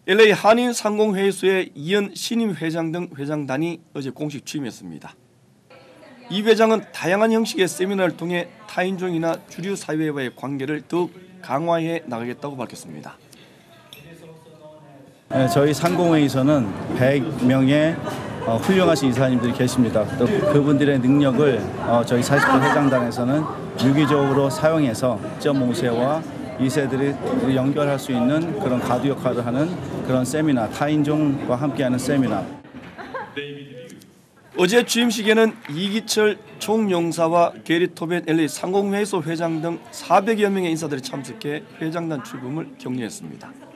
LA 한인 상공회의소의 이현 신임 회장 등 회장단이 어제 공식 취임했습니다. 이 회장은 다양한 형식의 세미나를 통해 타인종이나 주류 사회와의 관계를 더욱 강화해 나가겠다고 밝혔습니다. 저희 상공회의소는 100명의 훌륭하신 이사님들이 계십니다. 또 그분들의 능력을 저희 40대 회장단에서는 유기적으로 사용해서 1.5세와 2세들이 연결할 수 있는 그런 가두 역할을 하는 그런 세미나, 타인종과 함께하는 세미나. 어제 취임식에는 이기철 총영사와 게리 토벳 LA 상공회의소 회장 등 400여 명의 인사들이 참석해 회장단 출범을 격려했습니다.